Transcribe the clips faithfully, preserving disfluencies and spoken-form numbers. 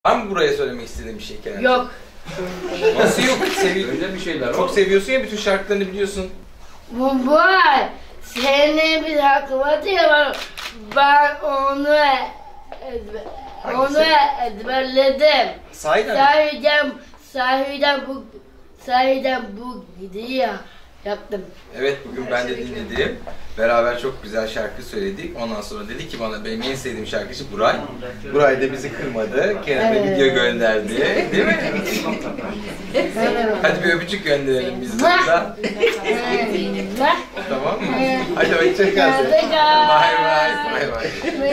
Var mı buraya söylemek istediğin bir şey Kerem? Yok. Nasıl yok? Sevi Öyle bir şeyler Çok var. seviyorsun ya, bütün şarkılarını biliyorsun. Bu var. Senin bir hakkı var ya, ben onu ezber, onu ezberledim. Sahiden. Sahiden, sahiden bu, sahiden bu gidiyor. Yaptım. Evet, bugün ben de dinledim. Beraber çok güzel şarkı söyledik. Ondan sonra dedi ki bana, benim en sevdiğim şarkıcı Buray. Buray da bizi kırmadı. Kerem'e Evet. video gönderdi. Değil mi? Hadi bir öpücük gönderelim biz burada. Tamam mı? Hadi hoşça kal. Bay bay. Bay bay.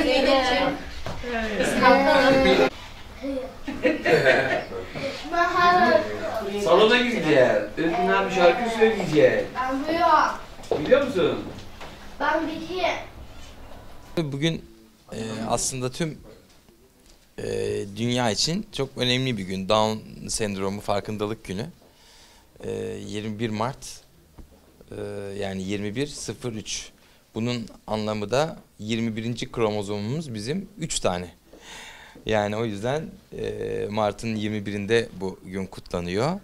Salona gideceğiz. Özgün abi şarkı söyleyecek. Ben biliyorum. Biliyor musun? Ben biliyorum. Bugün e, aslında tüm e, dünya için çok önemli bir gün. Down sendromu farkındalık günü. E, yirmi bir Mart e, yani yirmi bir sıfır üç. Bunun anlamı da yirmi birinci kromozomumuz bizim üç tane. Yani o yüzden e, Mart'ın yirmi birinde bu gün kutlanıyor.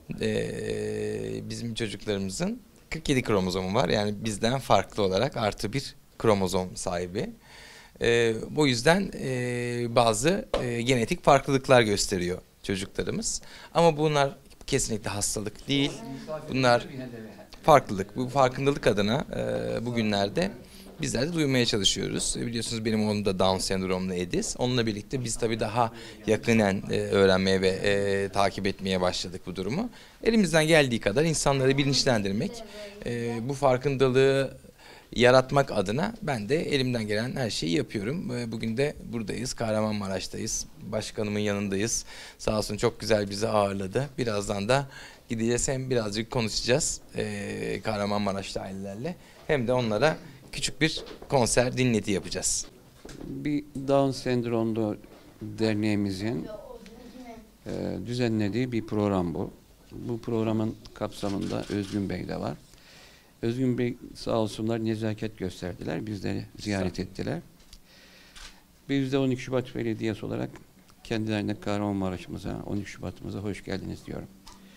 E, bizim çocuklarımızın kırk yedi kromozomu var. Yani bizden farklı olarak artı bir kromozom sahibi. E, bu yüzden e, bazı e, genetik farklılıklar gösteriyor çocuklarımız. Ama bunlar kesinlikle hastalık değil. Bunlar farklılık. Bu farkındalık adına e, bugünlerde bizler de duymaya çalışıyoruz. Biliyorsunuz benim oğlum da Down sendromlu Edis. Onunla birlikte biz tabii daha yakinen e, öğrenmeye ve e, takip etmeye başladık bu durumu. Elimizden geldiği kadar insanları bilinçlendirmek, e, bu farkındalığı yaratmak adına ben de elimden gelen her şeyi yapıyorum. E, bugün de buradayız, Kahramanmaraş'tayız. Başkanımın yanındayız. Sağ olsun çok güzel bizi ağırladı. Birazdan da gideceğiz, hem birazcık konuşacağız e, Kahramanmaraş'ta ailelerle, hem de onlara küçük bir konser dinleti yapacağız. Bir Down Sendromlu derneğimizin e, düzenlediği bir program bu. Bu programın kapsamında Özgün Bey de var. Özgün Bey sağ olsunlar nezaket gösterdiler. Bizleri ziyaret ettiler. Biz de on iki Şubat Belediyesi olarak kendilerine Kahramanmaraş'ımıza, on iki Şubat'ımıza hoş geldiniz diyorum.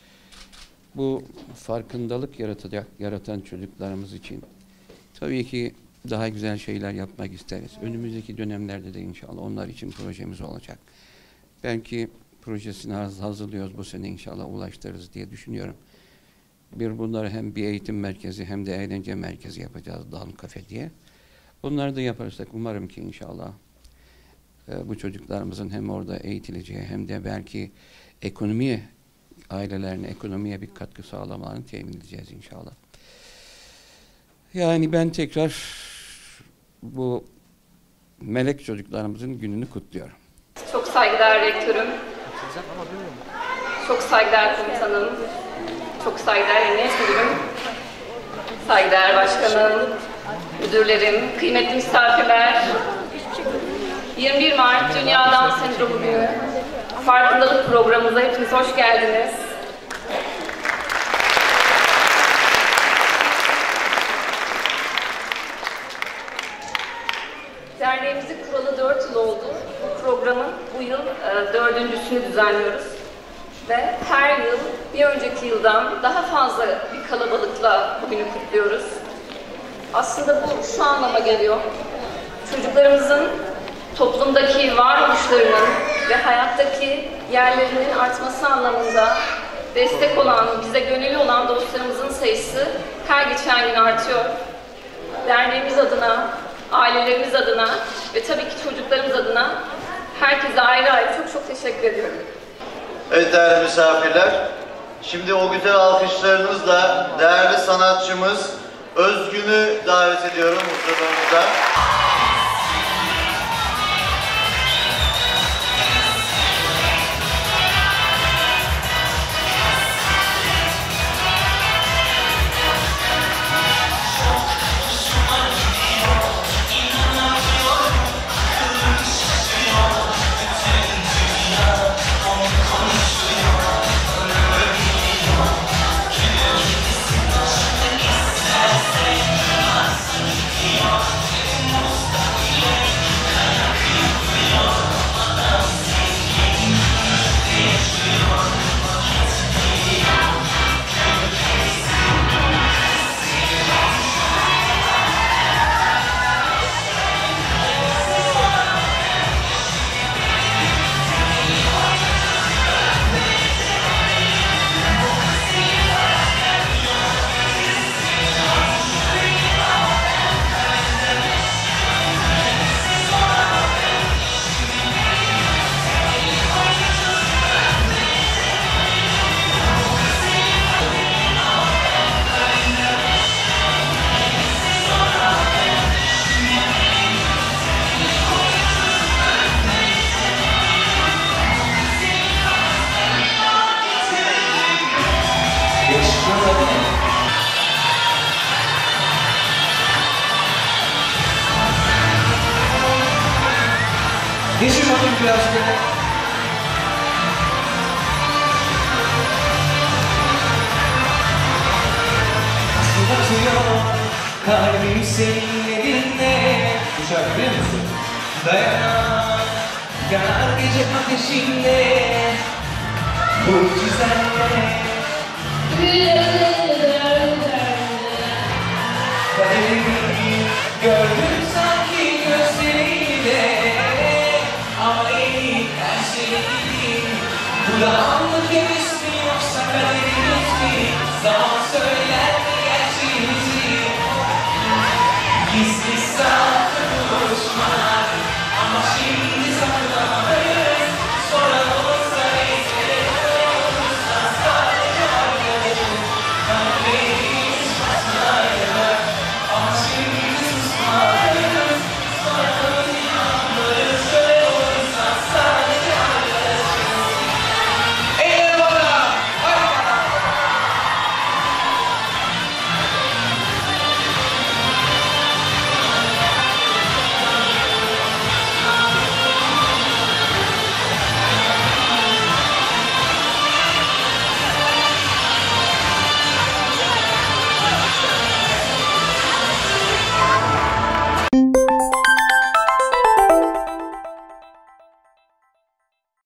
Bu farkındalık yaratacak, yaratan çocuklarımız için tabii ki daha güzel şeyler yapmak isteriz. Önümüzdeki dönemlerde de inşallah onlar için projemiz olacak. Belki projesini hazırlıyoruz, bu sene inşallah ulaştırırız diye düşünüyorum. Bir bunları hem bir eğitim merkezi hem de eğlence merkezi yapacağız, Down Cafe diye. Bunları da yaparsak umarım ki inşallah e, bu çocuklarımızın hem orada eğitileceği hem de belki ekonomiye, ailelerine ekonomiye bir katkı sağlamalarını temin edeceğiz inşallah. Yani ben tekrar bu melek çocuklarımızın gününü kutluyorum. Çok saygıdeğer rektörüm, çok saygıdeğer komutanım, çok saygıdeğer emniyet müdürüm, saygıdeğer başkanım, müdürlerim, kıymetli misafirler. yirmi bir Mart Dünya Down Sendromu Günü farkındalık programımıza hepiniz hoş geldiniz. Derneğimizin kuralı dört yıl oldu. Bu programın bu yıl e, dördüncüsünü düzenliyoruz. Ve her yıl bir önceki yıldan daha fazla bir kalabalıkla bugünü kutluyoruz. Aslında bu şu anlama geliyor. Çocuklarımızın toplumdaki varoluşlarının ve hayattaki yerlerinin artması anlamında destek olan, bize gönüllü olan dostlarımızın sayısı her geçen gün artıyor. Derneğimiz adına, ailelerimiz adına ve tabii ki çocuklarımız adına herkese ayrı ayrı çok çok teşekkür ediyorum. Evet değerli misafirler, şimdi o güzel alkışlarınızla değerli sanatçımız Özgün'ü davet ediyorum huzurlarınıza. Thank you. biraz böyle. Atıyor kalbim senin elinle. Bu şarkı biliyor musun? Dayanamam yanar gece ateşinle. Mucizenle kaderimi gördüm sanki gözleriyle. Ama en iyi her şeyi bu da anlık heves mi yoksa kaderimiz mi? Zaman söyler